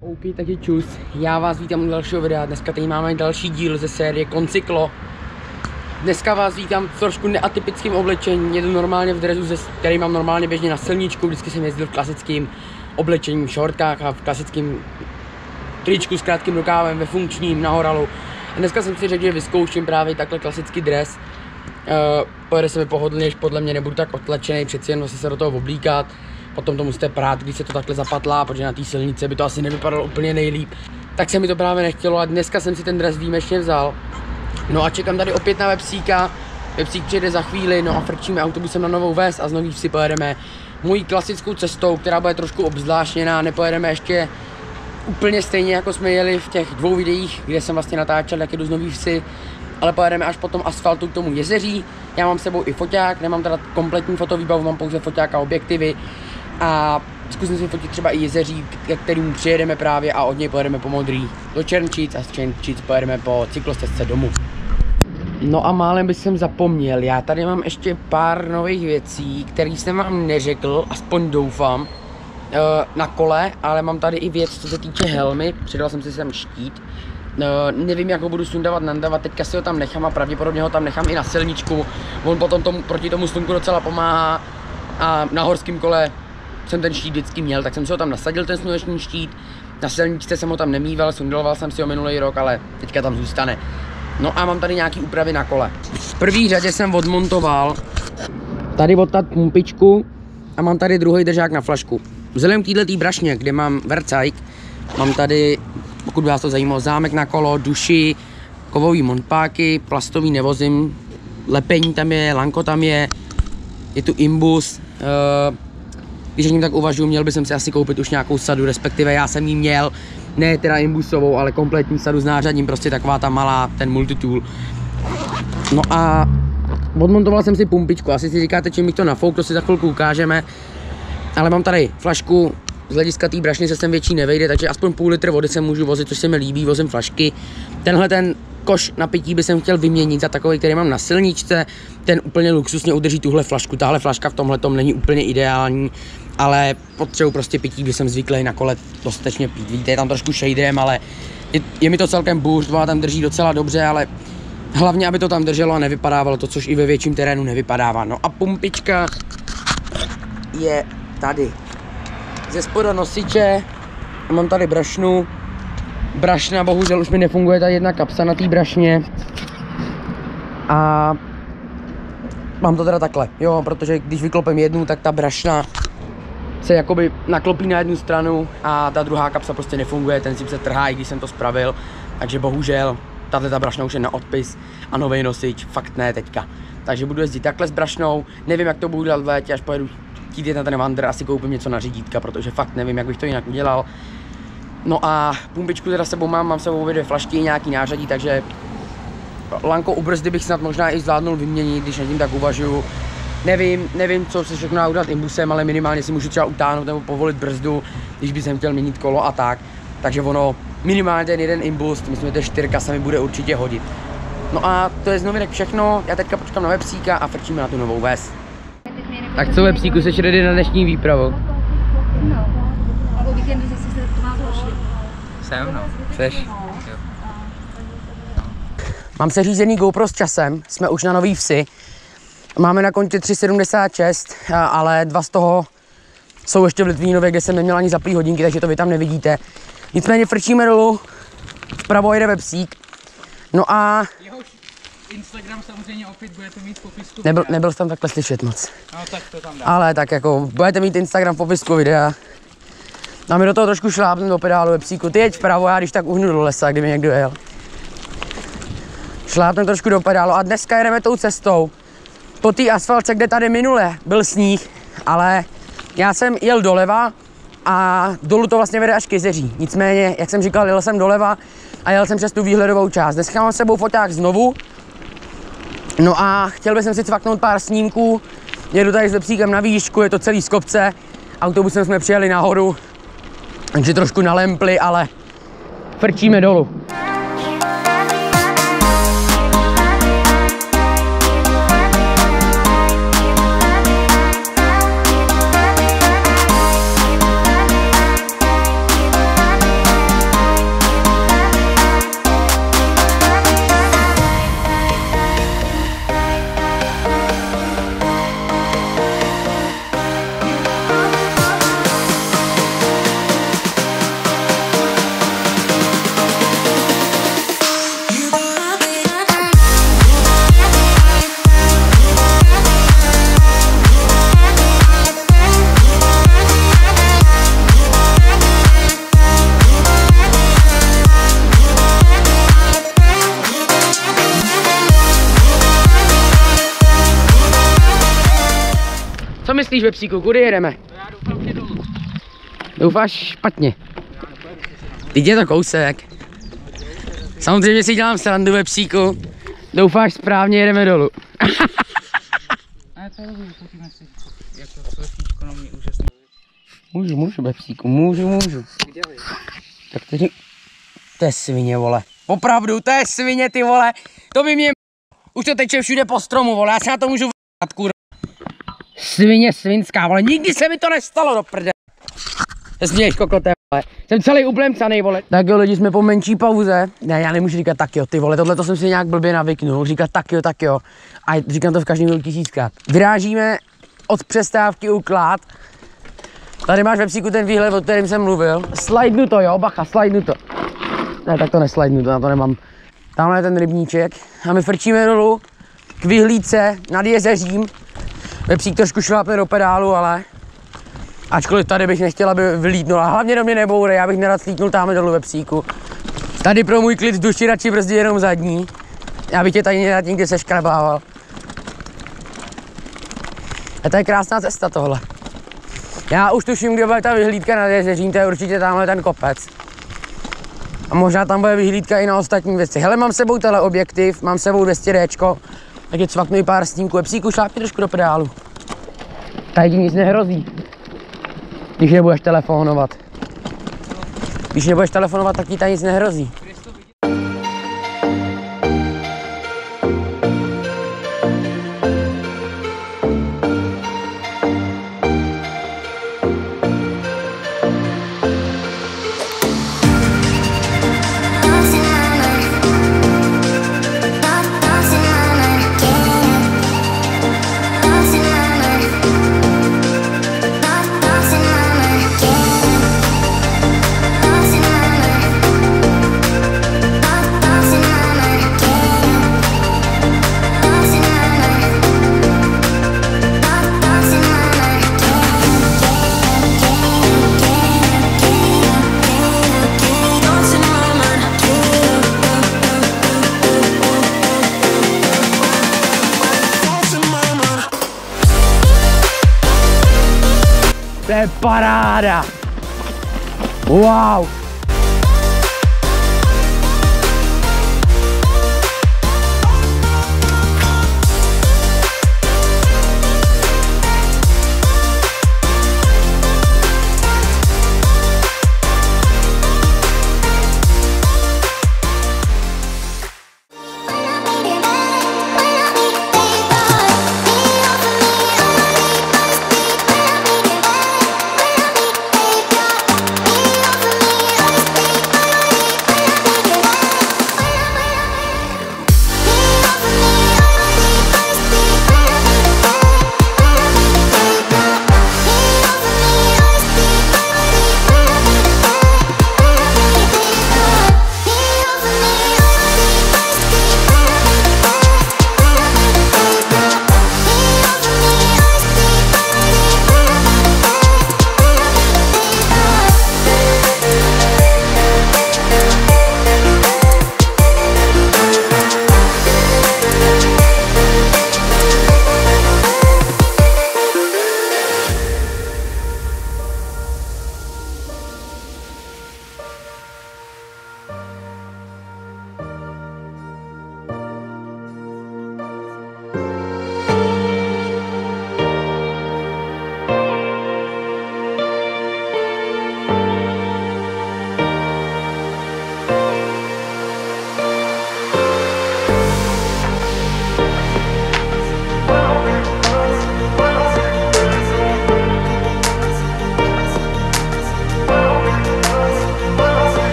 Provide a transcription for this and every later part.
OK, taky čus, já vás vítám u dalšího videa. Dneska tady máme další díl ze série Koncyklo. Dneska vás vítám v trošku neatypickém oblečení. Jedu normálně v dresu, který mám normálně běžně na silničku. Vždycky jsem jezdil v klasickém oblečení, v šortkách a v klasickém tričku s krátkým rukávem, ve funkčním, na horalu. A dneska jsem si řekl, že vyzkouším právě takhle klasický dres. Pojede se mi pohodlně, podle mě nebudu tak otlačený, přeci jen se do toho oblíkat. Potom to musíte prát, když se to takhle zapatlá, protože na té silnici by to asi nevypadalo úplně nejlíp. Tak se mi to právě nechtělo a dneska jsem si ten dres výjimečně vzal. No a čekám tady opět na Vepsíka. Vepsík přijede za chvíli, no a frčíme autobusem na Novou Ves a z Nový Vsi pojedeme mojí klasickou cestou, která bude trošku obzvláštněná. Nepojedeme ještě úplně stejně, jako jsme jeli v těch dvou videích, kde jsem vlastně natáčel, jak jedu z Nový Vsi, ale pojedeme až po tom asfaltu k tomu jezeří. Já mám s sebou i foťák, nemám teda kompletní fotovýbavu, mám pouze foťák a objektivy. A zkusím si fotit třeba i jezeří, ke kterému přijedeme právě a od něj pojedeme po Modrý do Černčic a z Černčic pojedeme po cyklostezce domů. No a málem bych jsem zapomněl, já tady mám ještě pár nových věcí, které jsem vám neřekl, aspoň doufám, na kole, ale mám tady i věc, co se týče helmy, přidal jsem si sem štít. Nevím, jak ho budu sundávat, nandávat, teďka si ho tam nechám a pravděpodobně ho tam nechám i na silničku. On potom proti tomu slunku docela pomáhá a na horském kole jsem ten štít vždycky měl, tak jsem si ho tam nasadil, ten sluneční štít. Na silničce jsem ho tam nemýval, sundaloval jsem si ho minulý rok, ale teďka tam zůstane. No a mám tady nějaký úpravy na kole. V první řadě jsem odmontoval tady odtat pumpičku a mám tady druhý držák na flašku. Vzhledem k této brašně, kde mám vercajk, mám tady, pokud vás to zajímalo, zámek na kolo, duši, kovový montpáky, plastový nevozím, lepení tam je, lanko tam je tu imbus. Když o ním tak uvažuji, měl bych si asi koupit už nějakou sadu, respektive já jsem ji měl, ne teda imbusovou, ale kompletní sadu s nářadím, prostě taková ta malá, ten multitool. No a odmontoval jsem si pumpičku, asi si říkáte, čím bych to nafouk, to si za chvilku ukážeme. Ale mám tady flašku, z hlediska té brašny se sem větší nevejde, takže aspoň půl litr vody se můžu vozit, což se mi líbí, vozím flašky. Tenhle ten koš na pití bych chtěl vyměnit za takový, který mám na silničce, ten úplně luxusně udrží tuhle flašku. Tahle flaška v tomhle tom není úplně ideální, ale potřebuji prostě pití, když jsem zvyklý na kole dostatečně pít. Víte, je tam trošku shaderem, ale je mi to celkem boost, ona tam drží docela dobře, ale hlavně, aby to tam drželo a nevypadávalo to, což i ve větším terénu nevypadává. No a pumpička je tady. Ze spoda nosiče, mám tady brašnu. Brašna, bohužel už mi nefunguje ta jedna kapsa na té brašně. A mám to teda takhle, jo, protože když vyklopím jednu, tak ta brašna se jakoby naklopí na jednu stranu a ta druhá kapsa prostě nefunguje, ten zip se trhá, i když jsem to spravil. Takže bohužel, tato brašna už je na odpis a nový nosič, fakt ne teďka. Takže budu jezdit takhle s brašnou, nevím, jak to budu dělat v létě, až pojedu chtít na ten Wander, asi koupím něco na řídítka, protože fakt nevím, jak bych to jinak udělal. No a pumpičku teda sebou mám sebou obě dvě flašky, nějaký nářadí, takže lanko u brzdy bych snad možná i zvládnul vyměnit, když nad tím tak uvažuju. Nevím, co se všechno dá udělat imbusem, ale minimálně si můžu třeba utáhnout nebo povolit brzdu, když bych chtěl měnit kolo a tak. Takže ono, minimálně ten jeden imbus, myslím, že ta 4 se mi bude určitě hodit. No a to je z novinek všechno, já teďka počkám na Vepsíka a frčíme na tu Novou Ves. Tak co, Vepsíku, jsi ready na dnešní výpravu? No, a o víkendu zase se to nás pošli. Jsem, no. Chceš? Jo. Mám seřízený GoPro s časem, jsme už na Nový Vsi. Máme na kontě 3,76, ale 2 z toho jsou ještě v Litvínově, kde jsem neměl ani zaplý hodinky, takže to vy tam nevidíte. Nicméně frčíme dolů, vpravo jede Vepsík. No a Jehož Instagram samozřejmě opět budete mít v popisku. nebyl jsi tam takhle slyšet moc. No tak to tam dá. Ale tak jako, budete mít Instagram v popisku videa. A my do toho trošku šlápneme do pedálu Vepsíku. Ty jeď vpravo, já když tak uhnu do lesa, kdyby někdo jel. Šlápneme trošku do pedálu a dneska jedeme tou cestou. Po té asfaltce, kde tady minule byl sníh, ale já jsem jel doleva a dolů to vlastně vede až k jezeří. Nicméně, jak jsem říkal, jel jsem doleva a jel jsem přes tu výhledovou část. Dneska mám s sebou foťák znovu. No a chtěl bych si cvaknout pár snímků. Jedu tady s Vepsíkem na výšku, je to celý z kopce. Autobusem jsme přijeli nahoru, takže trošku nalempli, ale frčíme dolů. Co myslíš, Vepsíku, kudy jedeme? Já doufám, že dolů. Doufáš špatně. Teď je to kousek. Samozřejmě si dělám srandu, Vepsíku. Doufáš správně, jedeme dolů. Ne, to je dobrý, fotíme si. Jako selfiečko na mě úžasný. Můžu, Vepsíku, můžu. Kde vy? Tak to je svině, vole. Opravdu, to je svině, ty vole. To by mě... Už to teče všude po stromu, vole. Já se na to můžu v***at, kurva. Svině svinská, vole. Nikdy se mi to nestalo, do prde. Se směješ, kokote, vole. Jsem celý uplemcanej, vole. Tak jo, lidi, jsme po menší pauze. Ne, já nemůžu říkat tak jo, ty vole. Tohle to jsem si nějak blbě navyknul. Říkat tak jo. A říkám to v každém minutě tisíckrát. Vyrážíme od přestávky u Klád. Tady máš, Vepsíku, ten výhled, o kterém jsem mluvil. Slidnu to, jo, bacha, slidnu to. Ne, tak to neslidnu, to na to nemám. Tamhle je ten rybníček a my frčíme dolů k vyhlídce nad jezeřím. Vepsík trošku šlápne do pedálu, ale ačkoliv tady bych nechtěl, aby vylítnul, a hlavně do mě nebourej, já bych nerad slítnul tamhle dolů, Vepsíku. Tady pro můj klid v duši radši brzdí jenom zadní. Já bych tě tady nerad nikdy seškrabával. A to je krásná cesta tohle. Já už tuším, kde bude ta vyhlídka nad jezeřím, to je určitě tamhle ten kopec. A možná tam bude vyhlídka i na ostatní věci. Hele, mám s sebou teleobjektiv, mám s sebou 200Dčko, tak je cvaknu i pár snímků. Vepsíku, šlápni trošku do pedálu. Tady ti nic nehrozí, když nebudeš telefonovat. Když nebudeš telefonovat, tak ti tady nic nehrozí. To je paráda! Wow!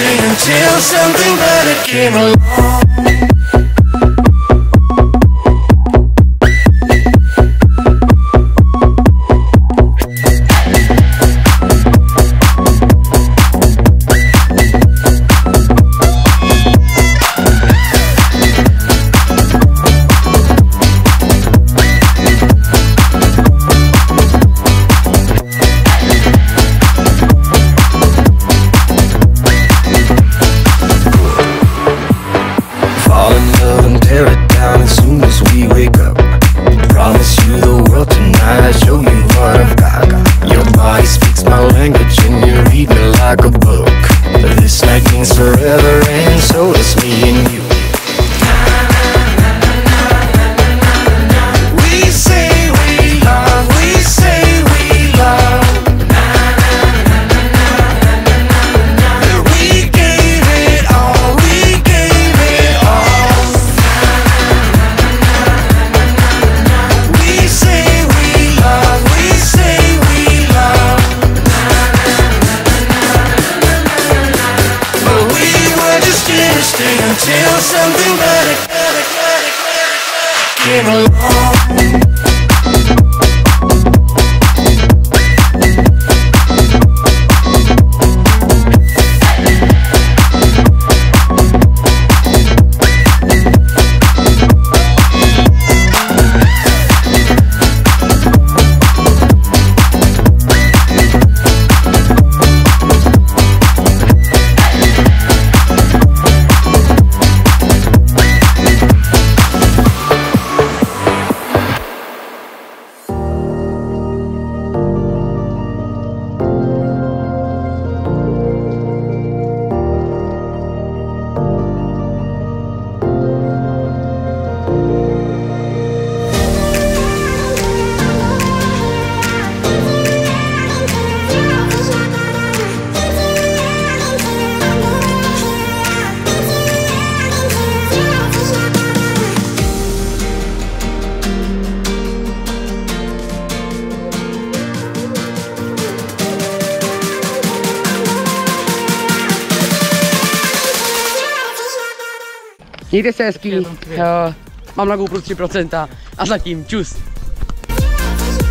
stay until something better came along. Forever, and so does me and you. We say we love, we say we love. We gave it all, we gave it all. We say we love, we say we love. Stay until something better came along. Mějte se hezký, mám na GoPro 3% a zatím čus.